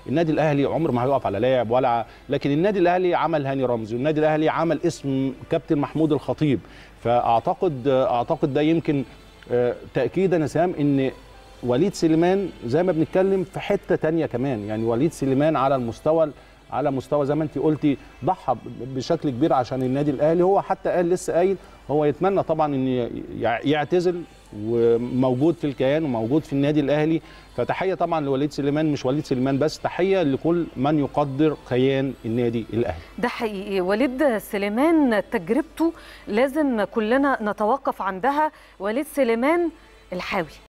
النادي الاهلي عمر ما هيقف على لاعب لكن النادي الاهلي عمل هاني رمزي، والنادي الاهلي عمل اسم كابتن محمود الخطيب. فاعتقد ده يمكن تاكيدا يا سام ان وليد سليمان زي ما بنتكلم في حته ثانيه كمان. يعني وليد سليمان على مستوى زي ما انت قلتي ضحى بشكل كبير عشان النادي الاهلي. هو حتى قال لسه قايل هو يتمنى طبعا ان يعتزل وموجود في الكيان وموجود في النادي الاهلي. فتحيه طبعا لوليد سليمان، مش وليد سليمان بس، تحيه لكل من يقدر كيان النادي الاهلي. ده حقيقي. وليد سليمان تجربته لازم كلنا نتوقف عندها. وليد سليمان الحاوي